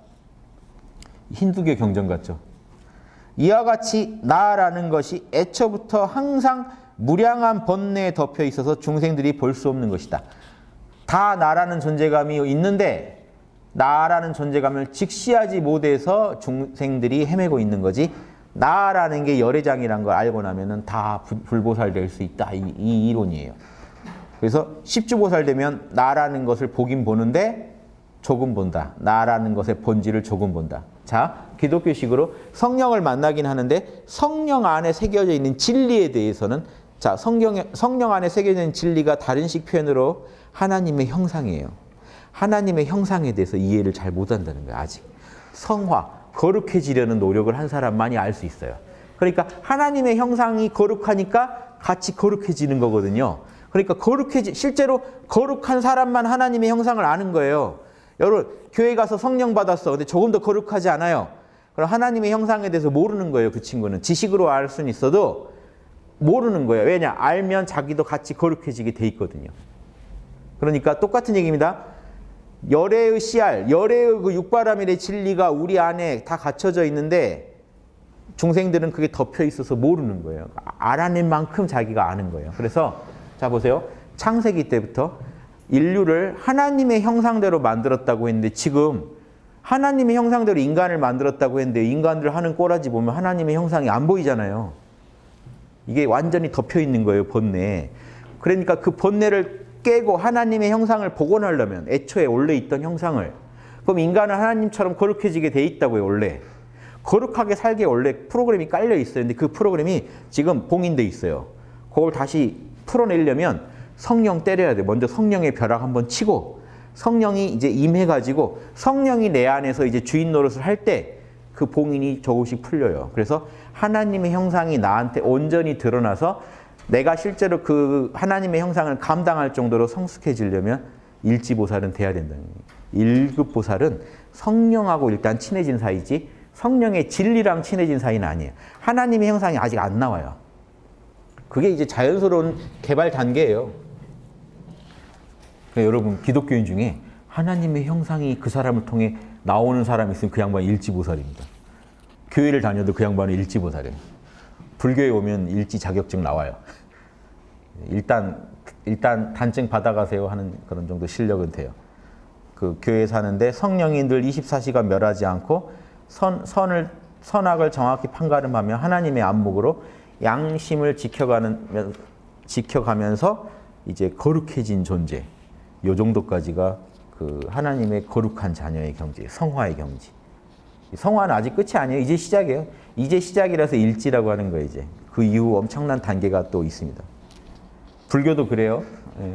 [SPEAKER 1] 힌두교 경전 같죠? 이와 같이 나라는 것이 애초부터 항상 무량한 번뇌에 덮여 있어서 중생들이 볼 수 없는 것이다. 다 나라는 존재감이 있는데 나라는 존재감을 직시하지 못해서 중생들이 헤매고 있는 거지. 나라는 게 열애장이라는 걸 알고 나면은 다 불보살 될 수 있다. 이 이론이에요. 그래서 십주보살 되면 나라는 것을 보긴 보는데 조금 본다. 나라는 것의 본질을 조금 본다. 자, 기독교식으로 성령을 만나긴 하는데 성령 안에 새겨져 있는 진리에 대해서는 자, 성령 안에 새겨져 있는 진리가 다른 식 표현으로 하나님의 형상이에요. 하나님의 형상에 대해서 이해를 잘 못한다는 거예요. 아직. 성화, 거룩해지려는 노력을 한 사람만이 알 수 있어요. 그러니까 하나님의 형상이 거룩하니까 같이 거룩해지는 거거든요. 그러니까 실제로 거룩한 사람만 하나님의 형상을 아는 거예요. 여러분, 교회 가서 성령 받았어. 근데 조금 더 거룩하지 않아요. 그럼 하나님의 형상에 대해서 모르는 거예요. 그 친구는. 지식으로 알 수는 있어도 모르는 거예요. 왜냐? 알면 자기도 같이 거룩해지게 돼 있거든요. 그러니까 똑같은 얘기입니다. 열애의 씨알, 열애의 그 육바라밀의 진리가 우리 안에 다 갖춰져 있는데 중생들은 그게 덮여 있어서 모르는 거예요. 알아낸 만큼 자기가 아는 거예요. 그래서 자 보세요. 창세기 때부터 인류를 하나님의 형상대로 만들었다고 했는데 지금 하나님의 형상대로 인간을 만들었다고 했는데 인간들 하는 꼬라지 보면 하나님의 형상이 안 보이잖아요. 이게 완전히 덮여 있는 거예요, 번뇌에. 그러니까 그 번뇌를 깨고 하나님의 형상을 복원하려면 애초에 원래 있던 형상을 그럼 인간은 하나님처럼 거룩해지게 돼 있다고요, 원래. 거룩하게 살게 원래 프로그램이 깔려 있어요. 근데 그 프로그램이 지금 봉인돼 있어요. 그걸 다시 풀어내려면 성령 때려야 돼. 먼저 성령의 벼락 한번 치고 성령이 이제 임해가지고 성령이 내 안에서 이제 주인 노릇을 할 때 그 봉인이 조금씩 풀려요. 그래서 하나님의 형상이 나한테 온전히 드러나서 내가 실제로 그 하나님의 형상을 감당할 정도로 성숙해지려면 일지보살은 돼야 된다는 거예요. 1급 보살은 성령하고 일단 친해진 사이지 성령의 진리랑 친해진 사이는 아니에요. 하나님의 형상이 아직 안 나와요. 그게 이제 자연스러운 개발 단계예요. 그러니까 여러분 기독교인 중에 하나님의 형상이 그 사람을 통해 나오는 사람이 있으면 그 양반이 일지보살입니다. 교회를 다녀도 그 양반은 일지보살이에요. 불교에 오면 일지 자격증 나와요. 일단 단증 받아가세요 하는 그런 정도 실력은 돼요. 그 교회 사는데 성령이 늘 24시간 멸하지 않고 선악을 정확히 판가름하며 하나님의 안목으로 양심을 지켜가면서 이제 거룩해진 존재. 요 정도까지가 그 하나님의 거룩한 자녀의 경지, 성화의 경지. 성화는 아직 끝이 아니에요. 이제 시작이에요. 이제 시작이라서 일지라고 하는 거예요, 이제. 그 이후 엄청난 단계가 또 있습니다. 불교도 그래요. 예.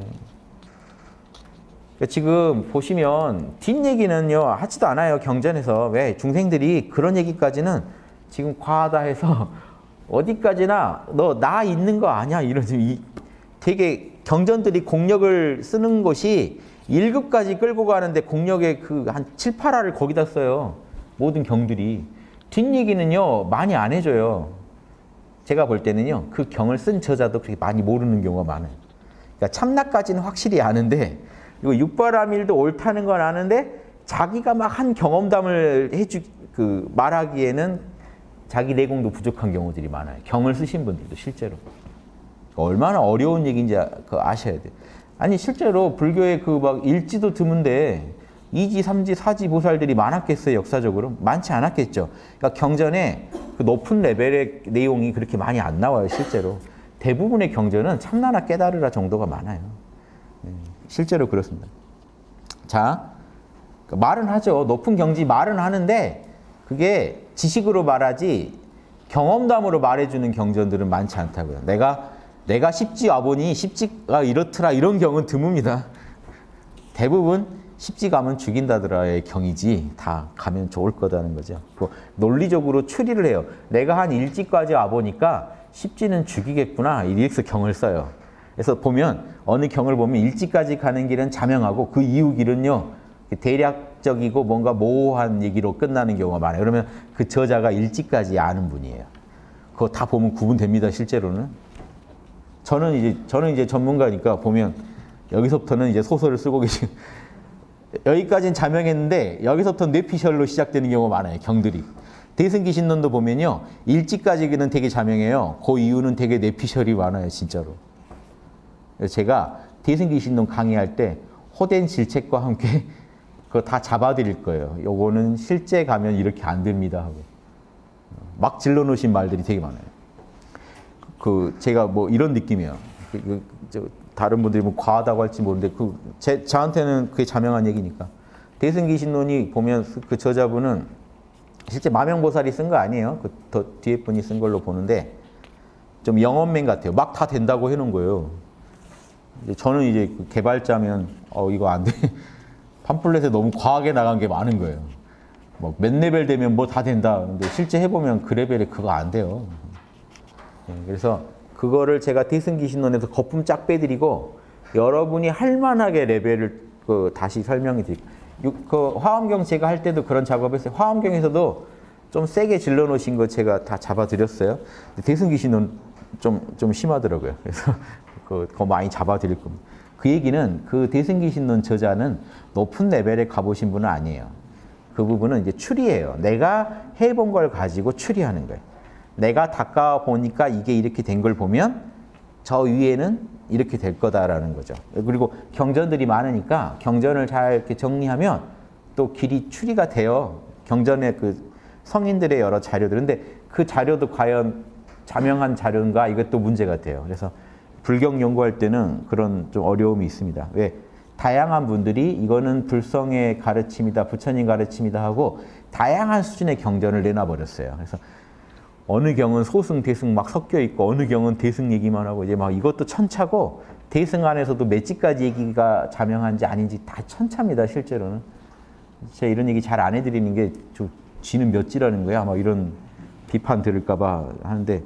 [SPEAKER 1] 그러니까 지금 보시면 뒷얘기는요, 하지도 않아요, 경전에서. 왜? 중생들이 그런 얘기까지는 지금 과하다 해서 어디까지나 너 나 있는 거 아니야? 이런 되게 경전들이 공력을 쓰는 것이 1급까지 끌고 가는데 공력의 그 한 7, 8화를 거기다 써요. 모든 경들이. 뒷얘기는요, 많이 안 해줘요. 제가 볼 때는요, 그 경을 쓴 저자도 그렇게 많이 모르는 경우가 많아요. 그러니까 참나까지는 확실히 아는데, 이거 육바라밀도 옳다는 건 아는데, 자기가 막 한 경험담을 말하기에는 자기 내공도 부족한 경우들이 많아요. 경을 쓰신 분들도 실제로. 얼마나 어려운 얘기인지 아셔야 돼요. 아니, 실제로 불교에 그 막 일지도 드문데, 2지, 3지, 4지 보살들이 많았겠어요, 역사적으로? 많지 않았겠죠. 그러니까 경전에 그 높은 레벨의 내용이 그렇게 많이 안 나와요, 실제로. 대부분의 경전은 참나나 깨달으라 정도가 많아요. 실제로 그렇습니다. 자, 말은 하죠. 높은 경지 말은 하는데 그게 지식으로 말하지 경험담으로 말해주는 경전들은 많지 않다고요. 내가 십지 와보니 십지가 이렇더라 이런 경은 드뭅니다. 대부분 십지 가면 죽인다더라의 경이지 다 가면 좋을 거다는 거죠. 논리적으로 추리를 해요. 내가 한 일지까지 와보니까 십지는 죽이겠구나 이래서 경을 써요. 그래서 보면 어느 경을 보면 일지까지 가는 길은 자명하고 그 이후 길은요 대략적이고 뭔가 모호한 얘기로 끝나는 경우가 많아요. 그러면 그 저자가 일지까지 아는 분이에요. 그거 다 보면 구분됩니다. 실제로는. 저는 이제 전문가니까 보면 여기서부터는 이제 소설을 쓰고 계신 여기까지는 자명했는데 여기서부터 뇌피셜로 시작되는 경우가 많아요. 경들이. 대승기신론도 보면요. 일지까지는 되게 자명해요. 그 이유는 되게 뇌피셜이 많아요. 진짜로. 제가 대승기신론 강의할 때 호된 질책과 함께 그거 다 잡아드릴 거예요. 요거는 실제 가면 이렇게 안 됩니다 하고. 막 질러놓으신 말들이 되게 많아요. 제가 뭐 이런 느낌이에요. 다른 분들이 뭐 과하다고 할지 모르는데 저한테는 그게 자명한 얘기니까. 대승기신론이 보면 그 저자분은 실제 마명보살이 쓴 거 아니에요. 더 뒤에 분이 쓴 걸로 보는데 좀 영업맨 같아요. 막 다 된다고 해놓은 거예요. 저는 이제 개발자면 이거 안 돼. 팜플렛에 너무 과하게 나간 게 많은 거예요. 뭐 몇 레벨 되면 뭐 다 된다. 근데 실제 해보면 그 레벨에 그거 안 돼요. 그래서 그거를 제가 대승기신론에서 거품 쫙 빼드리고 여러분이 할 만하게 레벨을 다시 설명해 드릴게요. 화엄경 제가 할 때도 그런 작업했어요. 화엄경에서도 좀 세게 질러 놓으신 거 제가 다 잡아드렸어요. 대승기신론 좀 심하더라고요. 그래서 그거 많이 잡아드릴 겁니다. 그 얘기는 그 대승기신론 저자는 높은 레벨에 가보신 분은 아니에요. 그 부분은 이제 추리예요. 내가 해본 걸 가지고 추리하는 거예요. 내가 닦아 보니까 이게 이렇게 된 걸 보면 저 위에는 이렇게 될 거다라는 거죠. 그리고 경전들이 많으니까 경전을 잘 이렇게 정리하면 또 길이 추리가 돼요. 경전의 그 성인들의 여러 자료들. 근데 그 자료도 과연 자명한 자료인가 이것도 문제가 돼요. 그래서 불경 연구할 때는 그런 좀 어려움이 있습니다. 왜? 다양한 분들이 이거는 불성의 가르침이다, 부처님 가르침이다 하고 다양한 수준의 경전을 내놔버렸어요. 그래서 어느 경은 소승, 대승 막 섞여 있고 어느 경은 대승 얘기만 하고 이제 막 이것도 천차고 대승 안에서도 몇 지까지 얘기가 자명한지 아닌지 다 천차입니다. 실제로는. 제가 이런 얘기 잘 안 해드리는 게 좀 쥐는 몇 지라는 거야? 막 이런 비판 들을까 봐 하는데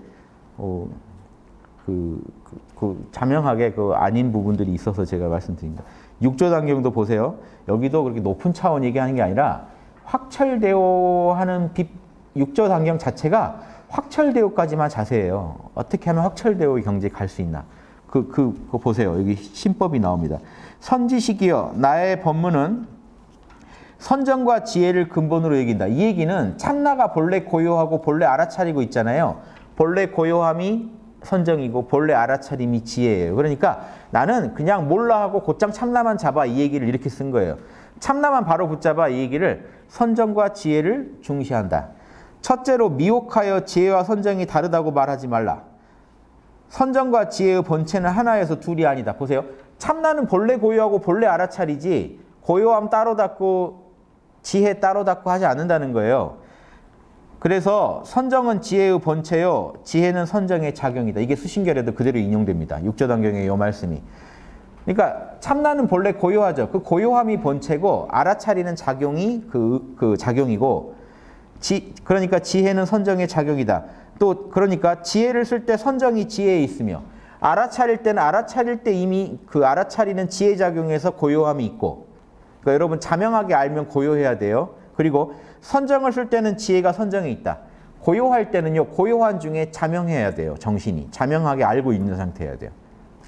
[SPEAKER 1] 자명하게 그 아닌 부분들이 있어서 제가 말씀드립니다. 육조단경도 보세요. 여기도 그렇게 높은 차원 얘기하는 게 아니라 확철대오 하는 육조단경 자체가 확철대오까지만 자세해요. 어떻게 하면 확철대오의 경지에 갈 수 있나. 그거 보세요. 여기 신법이 나옵니다. 선지식이여 나의 법문은 선정과 지혜를 근본으로 여긴다. 이 얘기는 참나가 본래 고요하고 본래 알아차리고 있잖아요. 본래 고요함이 선정이고 본래 알아차림이 지혜예요. 그러니까 나는 그냥 몰라 하고 곧장 참나만 잡아 이 얘기를 이렇게 쓴 거예요. 참나만 바로 붙잡아 이 얘기를 선정과 지혜를 중시한다. 첫째로 미혹하여 지혜와 선정이 다르다고 말하지 말라. 선정과 지혜의 본체는 하나여서 둘이 아니다. 보세요. 참나는 본래 고요하고 본래 알아차리지 고요함 따로 닫고 지혜 따로 닫고 하지 않는다는 거예요. 그래서 선정은 지혜의 본체요. 지혜는 선정의 작용이다. 이게 수신결에도 그대로 인용됩니다. 육조단경의 이 말씀이. 그러니까 참나는 본래 고요하죠. 그 고요함이 본체고 알아차리는 작용이 그 작용이고 그러니까 지혜는 선정의 작용이다. 또 그러니까 지혜를 쓸 때 선정이 지혜에 있으며 알아차릴 때는 알아차릴 때 이미 그 알아차리는 지혜 작용에서 고요함이 있고 그러니까 여러분 자명하게 알면 고요해야 돼요. 그리고 선정을 쓸 때는 지혜가 선정에 있다. 고요할 때는요. 고요한 중에 자명해야 돼요. 정신이. 자명하게 알고 있는 상태여야 돼요.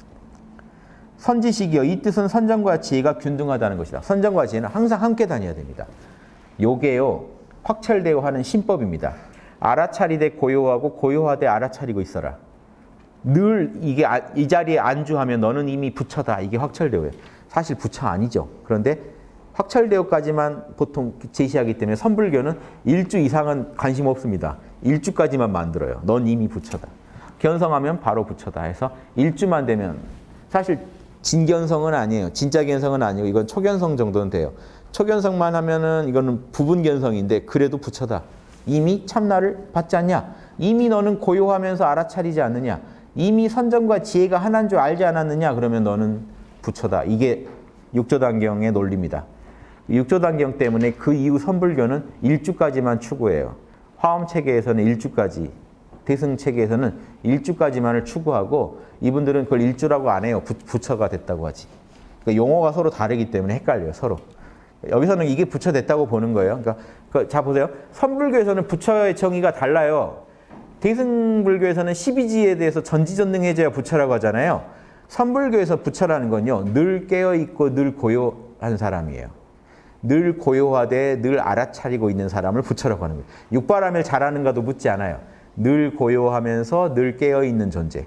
[SPEAKER 1] 선지식이여 이 뜻은 선정과 지혜가 균등하다는 것이다. 선정과 지혜는 항상 함께 다녀야 됩니다. 요게요. 확철대오 하는 신법입니다. 알아차리되 고요하고 고요하되 알아차리고 있어라. 늘 이게 이 자리에 안주하면 너는 이미 부처다. 이게 확철대오예요. 사실 부처 아니죠. 그런데 확철대오까지만 보통 제시하기 때문에 선불교는 1주 이상은 관심 없습니다. 1주까지만 만들어요. 넌 이미 부처다. 견성하면 바로 부처다 해서 1주만 되면 사실 진견성은 아니에요. 진짜 견성은 아니고 이건 초견성 정도는 돼요. 초견성만 하면은 이거는 부분 견성인데 그래도 부처다. 이미 참나를 받지 않냐? 이미 너는 고요하면서 알아차리지 않느냐? 이미 선정과 지혜가 하나인 줄 알지 않았느냐? 그러면 너는 부처다. 이게 육조단경의 논리입니다. 육조단경 때문에 그 이후 선불교는 1주까지만 추구해요. 화엄체계에서는 1주까지, 대승체계에서는 1주까지만을 추구하고 이분들은 그걸 1주라고 안 해요. 부처가 됐다고 하지. 그러니까 용어가 서로 다르기 때문에 헷갈려요. 서로. 여기서는 이게 부처 됐다고 보는 거예요. 그러니까 자 보세요. 선불교에서는 부처의 정의가 달라요. 대승불교에서는 12지에 대해서 전지전능해져야 부처라고 하잖아요. 선불교에서 부처라는 건요. 늘 깨어있고 늘 고요한 사람이에요. 늘 고요하되 늘 알아차리고 있는 사람을 부처라고 하는 거예요. 육바라밀 잘하는가도 묻지 않아요. 늘 고요하면서 늘 깨어있는 존재.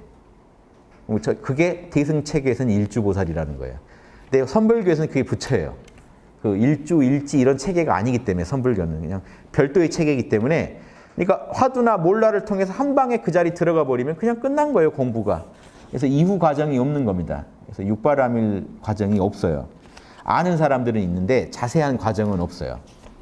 [SPEAKER 1] 그게 대승체계에서는 일주보살이라는 거예요. 근데 선불교에서는 그게 부처예요. 그 일주, 일지 이런 체계가 아니기 때문에 선불교는 그냥 별도의 체계이기 때문에 그러니까 화두나 몰라를 통해서 한 방에 그 자리 들어가 버리면 그냥 끝난 거예요. 공부가. 그래서 이후 과정이 없는 겁니다. 그래서 육바라밀 과정이 없어요. 아는 사람들은 있는데 자세한 과정은 없어요.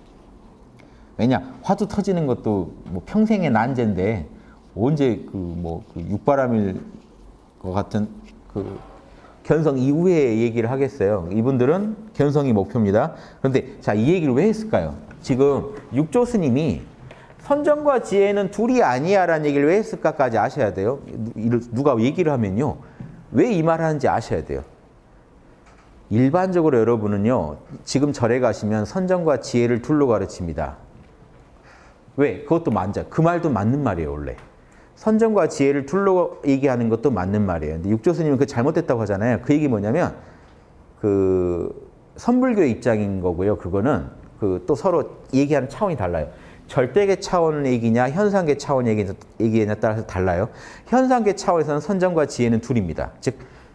[SPEAKER 1] 왜냐? 화두 터지는 것도 뭐 평생의 난제인데 언제 그 육바라밀 것 같은 그 견성 이후에 얘기를 하겠어요. 이분들은 견성이 목표입니다. 그런데 자, 이 얘기를 왜 했을까요? 지금 육조 스님이 선정과 지혜는 둘이 아니야라는 얘기를 왜 했을까까지 아셔야 돼요. 누가 얘기를 하면요. 왜 이 말 하는지 아셔야 돼요. 일반적으로 여러분은요. 지금 절에 가시면 선정과 지혜를 둘로 가르칩니다. 왜? 그것도 맞아. 그 말도 맞는 말이에요. 원래. 선정과 지혜를 둘로 얘기하는 것도 맞는 말이에요. 근데 육조 스님은 그 잘못됐다고 하잖아요. 그 얘기 뭐냐면 그 선불교의 입장인 거고요. 그거는 그 또 서로 얘기하는 차원이 달라요. 절대계 차원 얘기냐 현상계 차원 얘기냐에 따라서 달라요. 현상계 차원에서는 선정과 지혜는 둘입니다. 즉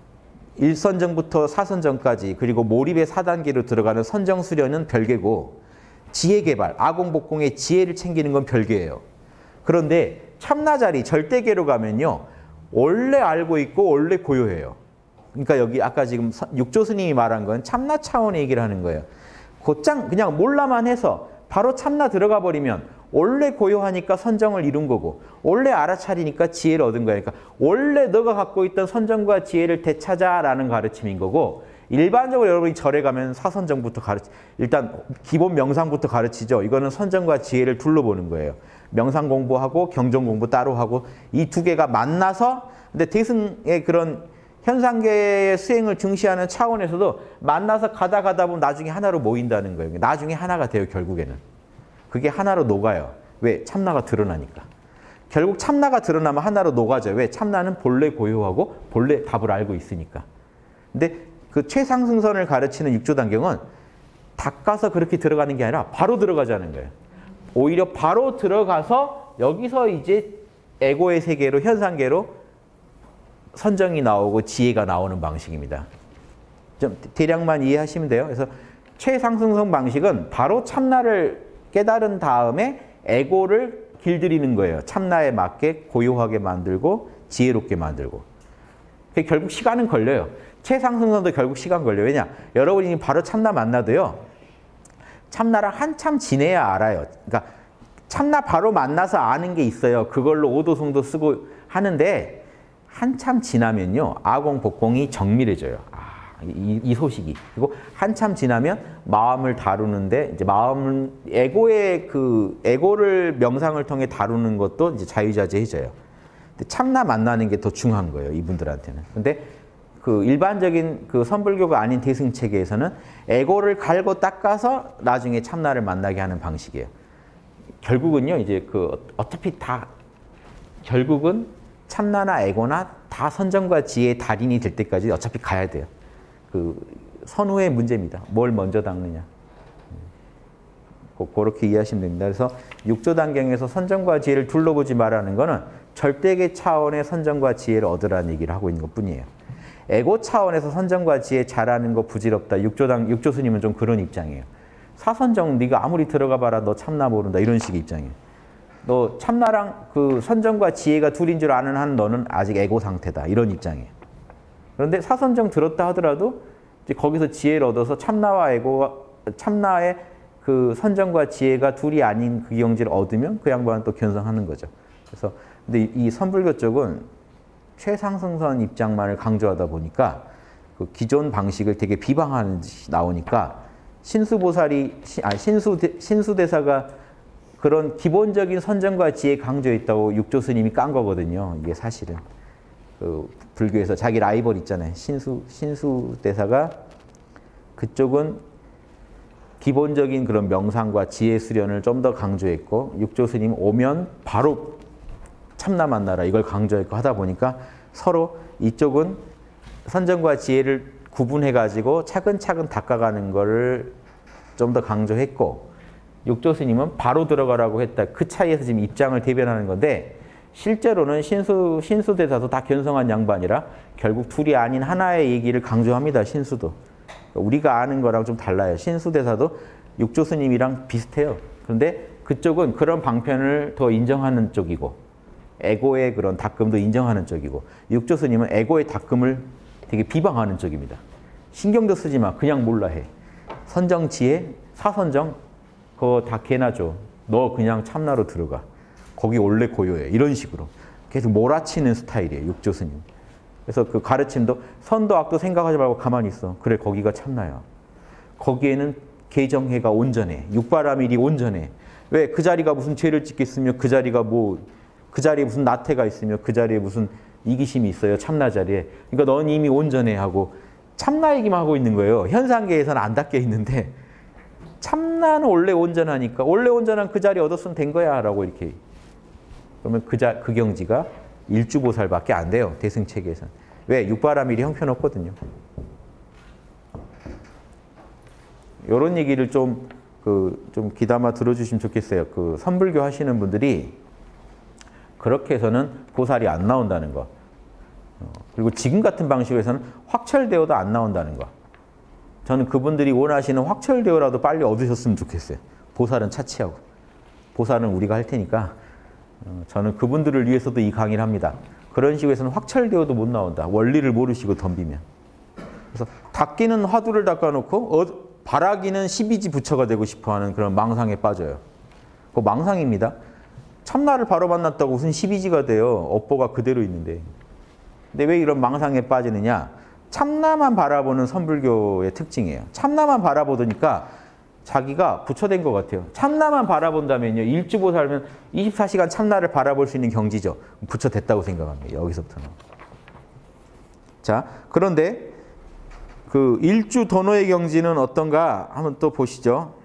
[SPEAKER 1] 1선정부터 4선정까지 그리고 몰입의 4단계로 들어가는 선정 수련은 별개고 지혜 개발, 아공복공의 지혜를 챙기는 건 별개예요. 그런데 참나자리 절대계로 가면요. 원래 알고 있고 원래 고요해요. 그러니까 여기 아까 지금 육조 스님이 말한 건 참나 차원의 얘기를 하는 거예요. 곧장 그냥 몰라만 해서 바로 참나 들어가 버리면 원래 고요하니까 선정을 이룬 거고 원래 알아차리니까 지혜를 얻은 거니까 원래 너가 갖고 있던 선정과 지혜를 되찾아라는 가르침인 거고 일반적으로 여러분이 절에 가면 사선정부터 일단 기본 명상부터 가르치죠. 이거는 선정과 지혜를 둘러보는 거예요. 명상 공부하고 경전 공부 따로 하고 이 두 개가 만나서 근데 대승의 그런 현상계의 수행을 중시하는 차원에서도 만나서 가다 보면 나중에 하나로 모인다는 거예요. 나중에 하나가 돼요. 결국에는. 그게 하나로 녹아요. 왜? 참나가 드러나니까. 결국 참나가 드러나면 하나로 녹아져요. 왜? 참나는 본래 고요하고 본래 답을 알고 있으니까. 근데 그 최상승선을 가르치는 육조단경은 닦아서 그렇게 들어가는 게 아니라 바로 들어가자는 거예요. 오히려 바로 들어가서 여기서 이제 에고의 세계로 현상계로 선정이 나오고 지혜가 나오는 방식입니다. 좀 대략만 이해하시면 돼요. 그래서 최상승선 방식은 바로 참나를 깨달은 다음에 에고를 길들이는 거예요. 참나에 맞게 고요하게 만들고 지혜롭게 만들고. 그게 결국 시간은 걸려요. 최상승선도 결국 시간 걸려요. 왜냐? 여러분이 바로 참나 만나도요. 참나랑 한참 지내야 알아요. 그러니까 참나 바로 만나서 아는 게 있어요. 그걸로 오도송도 쓰고 하는데 한참 지나면요. 아공, 복공이 정밀해져요. 이 소식이. 그리고 한참 지나면 마음을 다루는데 이제 마음은 에고를 명상을 통해 다루는 것도 이제 자유자재해져요. 근데 참나 만나는 게 더 중요한 거예요. 이분들한테는. 근데 그 일반적인 그 선불교가 아닌 대승 체계에서는 에고를 갈고 닦아서 나중에 참나를 만나게 하는 방식이에요. 결국은요. 이제 그 어차피 다 결국은 참나나 에고나 다 선정과 지혜의 달인이 될 때까지 어차피 가야 돼요. 그 선후의 문제입니다. 뭘 먼저 닦느냐. 그렇게 이해하시면 됩니다. 그래서 육조단경에서 선정과 지혜를 둘러보지 말라는 거는 절대계 차원의 선정과 지혜를 얻으라는 얘기를 하고 있는 것뿐이에요. 에고 차원에서 선정과 지혜 잘하는 거 부질없다. 육조 스님은 좀 그런 입장이에요. 사선정 네가 아무리 들어가 봐라 너 참나 모른다. 이런 식의 입장이에요. 너 참나랑 그 선정과 지혜가 둘인 줄 아는 한 너는 아직 에고 상태다. 이런 입장이에요. 그런데 사선정 들었다 하더라도 이제 거기서 지혜를 얻어서 참나와 에고와 참나의 그 선정과 지혜가 둘이 아닌 그 경지를 얻으면 그 양반은 또 견성하는 거죠. 그래서 근데 이 선불교 쪽은 최상승선 입장만을 강조하다 보니까 그 기존 방식을 되게 비방하는 듯이 나오니까 신수대사가 그런 기본적인 선정과 지혜 강조했다고 육조 스님이 깐 거거든요. 이게 사실은 그 불교에서 자기 라이벌 있잖아요. 신수대사가 그쪽은 기본적인 그런 명상과 지혜 수련을 좀 더 강조했고 육조 스님 오면 바로 참나 만나라 이걸 강조했고 하다 보니까 서로 이쪽은 선정과 지혜를 구분해 가지고 차근차근 닦아가는 거를 좀 더 강조했고 육조 스님은 바로 들어가라고 했다. 그 차이에서 지금 입장을 대변하는 건데 실제로는 신수대사도 다 견성한 양반이라 결국 둘이 아닌 하나의 얘기를 강조합니다. 신수도. 우리가 아는 거랑 좀 달라요. 신수대사도 육조 스님이랑 비슷해요. 그런데 그쪽은 그런 방편을 더 인정하는 쪽이고 에고의 그런 닦음도 인정하는 쪽이고 육조 스님은 에고의 닦음을 되게 비방하는 쪽입니다. 신경도 쓰지 마. 그냥 몰라 해. 선정, 지혜, 사선정 그거 다 개나 줘. 너 그냥 참나로 들어가. 거기 원래 고요해. 이런 식으로 계속 몰아치는 스타일이에요. 육조 스님. 그래서 그 가르침도 선도 악도 생각하지 말고 가만히 있어. 그래 거기가 참나야. 거기에는 개정해가 온전해. 육바라밀이 온전해. 왜? 그 자리가 무슨 죄를 짓겠으며 그 자리가 그 자리에 무슨 나태가 있으며 그 자리에 무슨 이기심이 있어요. 참나 자리에. 그러니까 넌 이미 온전해 하고 참나 얘기만 하고 있는 거예요. 현상계에서는 안 닦여 있는데 참나는 원래 온전하니까 원래 온전한 그 자리 얻었으면 된 거야 라고 이렇게. 그러면 그 경지가 일주보살밖에 안 돼요. 대승체계에서는. 왜? 육바라밀이 형편없거든요. 이런 얘기를 좀 귀담아 들어주시면 좋겠어요. 그 선불교 하시는 분들이 그렇게 해서는 보살이 안 나온다는 거. 그리고 지금 같은 방식에서는 확철대오도 안 나온다는 거. 저는 그분들이 원하시는 확철대오라도 빨리 얻으셨으면 좋겠어요. 보살은 차치하고. 보살은 우리가 할 테니까 저는 그분들을 위해서도 이 강의를 합니다. 그런 식으로 해서는 확철대오도 못 나온다. 원리를 모르시고 덤비면. 그래서 닦기는 화두를 닦아놓고 바라기는 12지 부처가 되고 싶어하는 그런 망상에 빠져요. 그거 망상입니다. 참나를 바로 만났다고 무슨 12지가 돼요. 업보가 그대로 있는데. 근데 왜 이런 망상에 빠지느냐? 참나만 바라보는 선불교의 특징이에요. 참나만 바라보니까 자기가 부처된 것 같아요. 참나만 바라본다면요. 일주보살면 24시간 참나를 바라볼 수 있는 경지죠. 부처 됐다고 생각합니다. 여기서부터는. 자, 그런데 그 일주 도노의 경지는 어떤가 한번 또 보시죠.